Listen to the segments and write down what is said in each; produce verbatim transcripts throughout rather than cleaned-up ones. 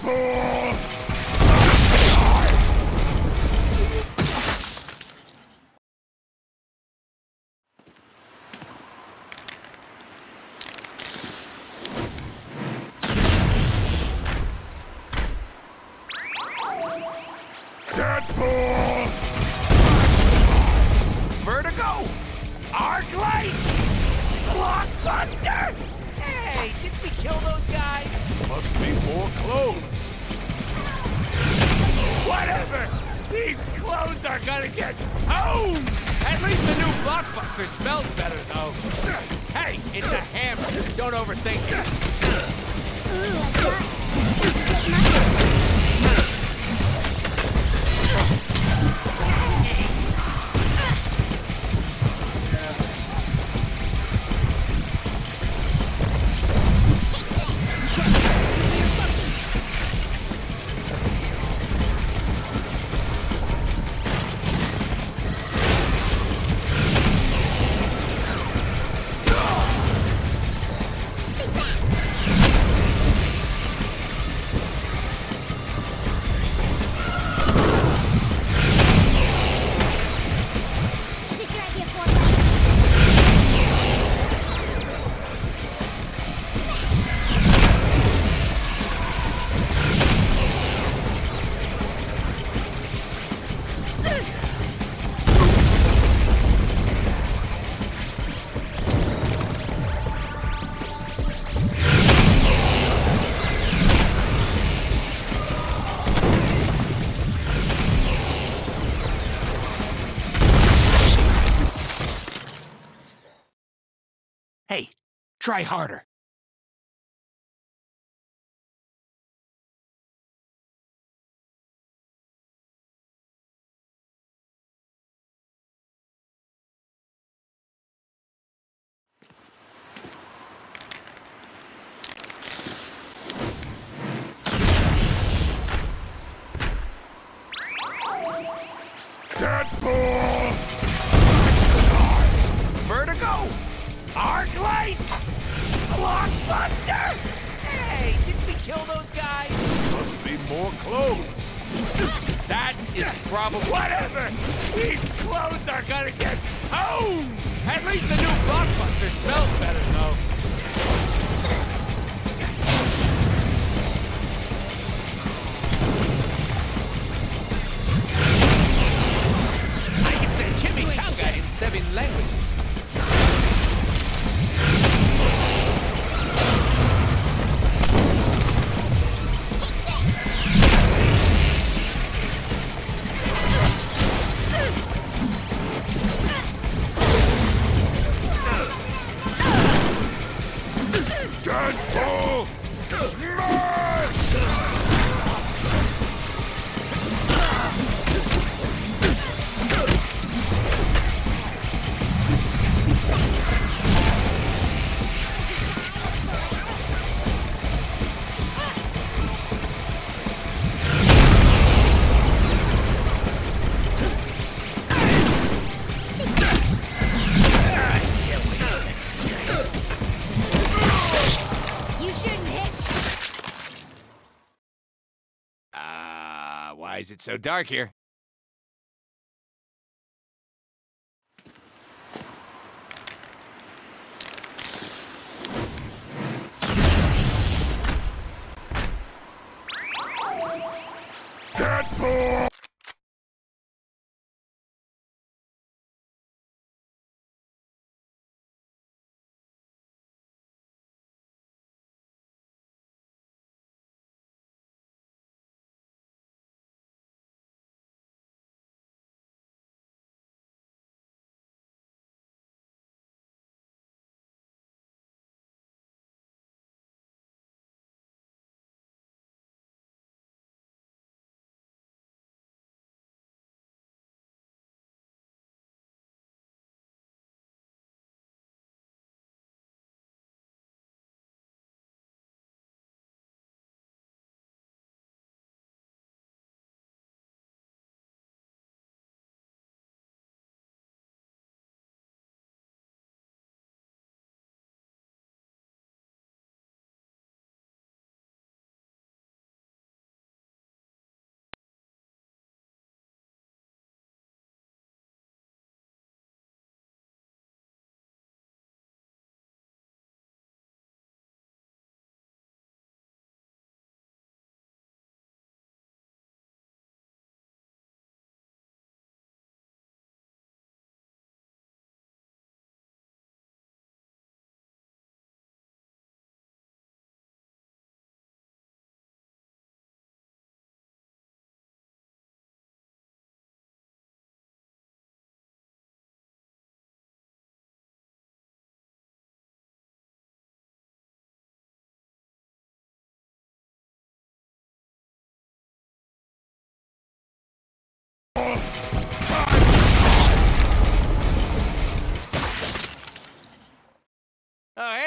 Deadpool! Deadpool! Vertigo! Arclight! Blockbuster! Hey, didn't we kill those guys? Must be more clones. Whatever! These clones are gonna get owned! At least the new Blockbuster smells better, though. Hey, it's a hammer. Don't overthink it. Ooh, I got get my This is your idea for Hey, try harder. Deadpool! Vertigo! Arclight! Blockbuster! Hey, didn't we kill those guys? Must be more clones. That is probably... Whatever! These clones are gonna get owned! At least the new Blockbuster smells better, though. I can say chimichanga in seven languages. Deadpool! Smash! You shouldn't hit. Uh, why is it so dark here? Deadpool!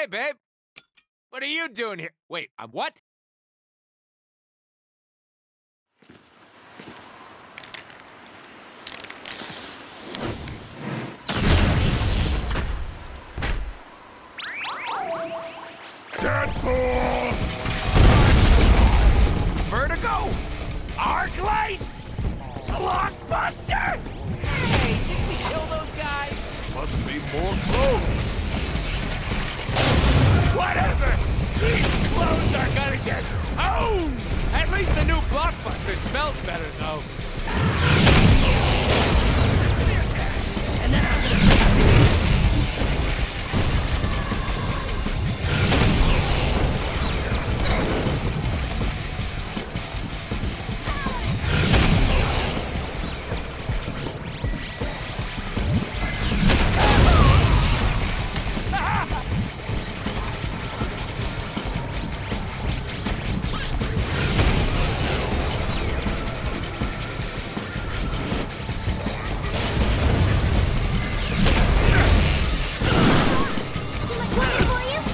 Hey, babe. What are you doing here? Wait, I'm what? Deadpool! Vertigo? Arclight? Blockbuster? Hey, did we kill those guys? Must be more clothes. Whatever! These clones are gonna get owned! At least the new Blockbuster smells better, though. And then I'm gonna... Too much work for you?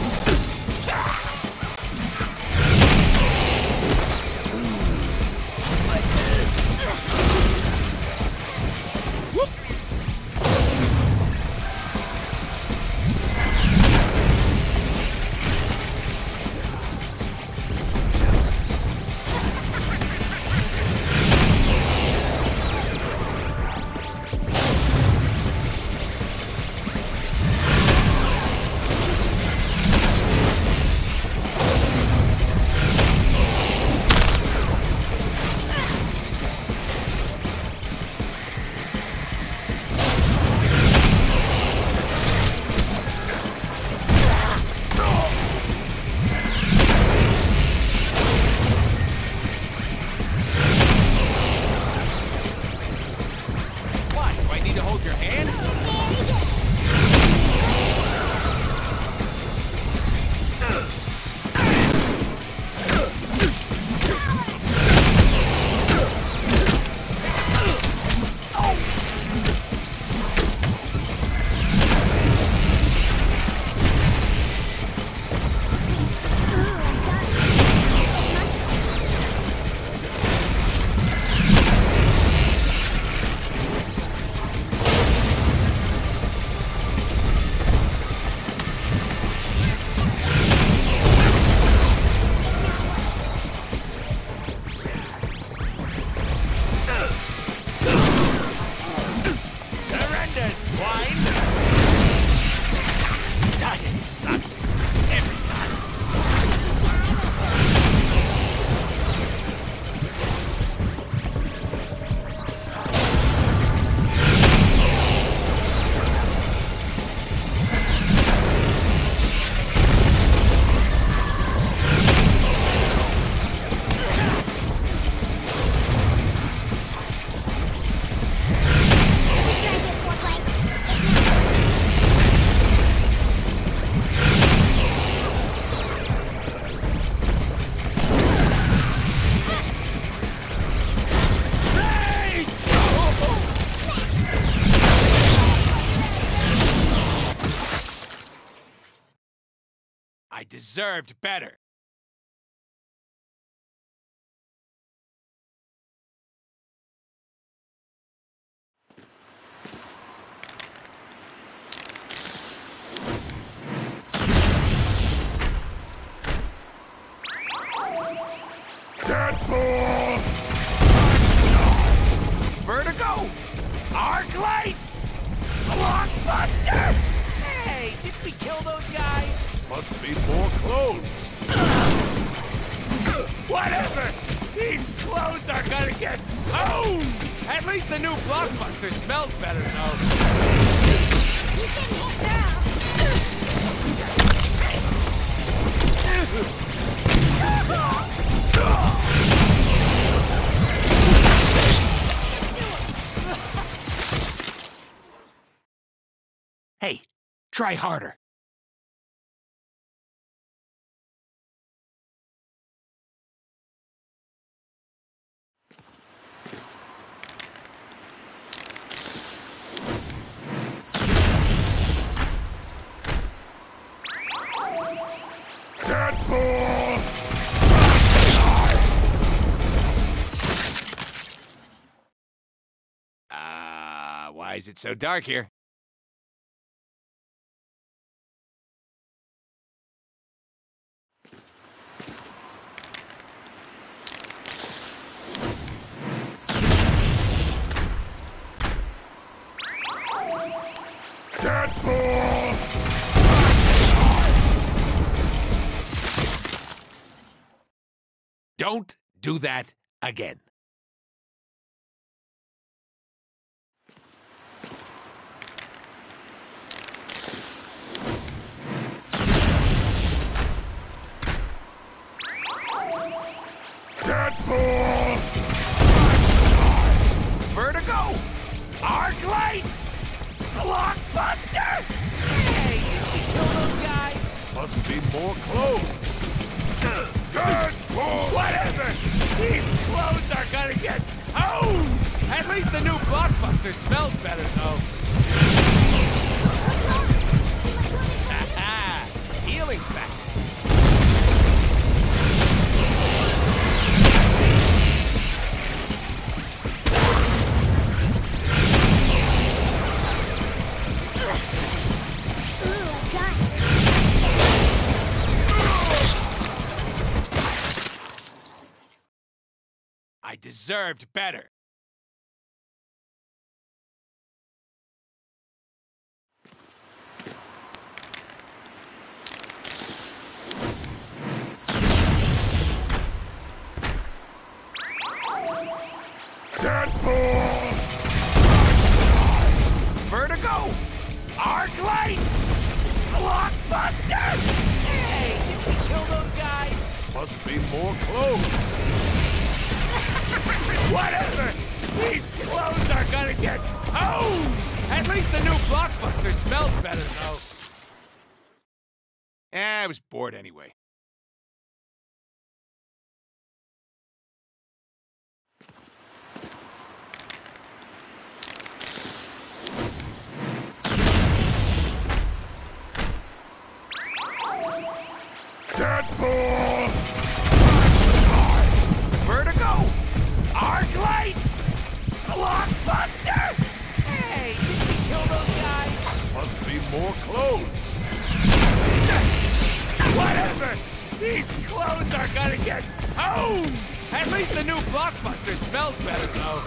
What? Do I need to hold your hand? Very good. Ooh, I'm done. Much Surrender, swine! Dying sucks. Every time. This is your idea, foreplay. I deserved better. Deadpool! Vertigo? Arclight? Blockbuster? Hey, did we kill those guys? Must be more clothes. Whatever! These clones are gonna get owned! At least the new Blockbuster smells better, though. You shouldn't hit girls. Hey, try harder. Why's it so dark here? Deadpool! Don't do that again. Deadpool! Vertigo! Arclight! Blockbuster! Hey, you can kill those guys! Must be more clothes. Deadpool! Whatever! These clothes are gonna get owned! At least the new Blockbuster smells better, though. Aha! Healing factor. I deserved better. Deadpool! Vertigo! Arclight! Blockbuster! Hey, did we kill those guys? Must be more clothes. Whatever! These clothes are gonna get owned! At least the new Blockbuster smells better, though. Eh, I was bored anyway. Deadpool! Vertigo! Arclight! Blockbuster! Hey, did we kill those guys? Must be more clothes. Whatever! These clothes are gonna get owned! At least the new Blockbuster smells better, though.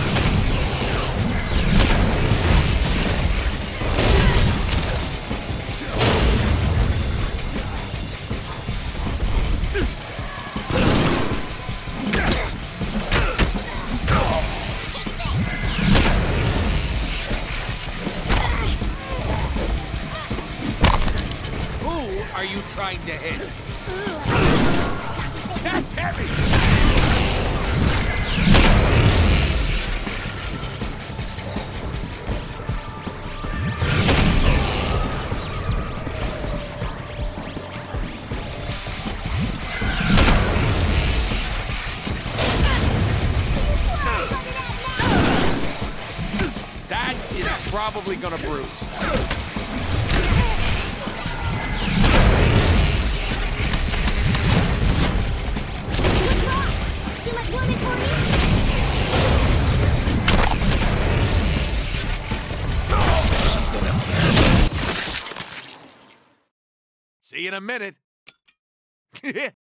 Who are you trying to hit? That's heavy! That is probably gonna bruise. Too much woman for you? See you in a minute.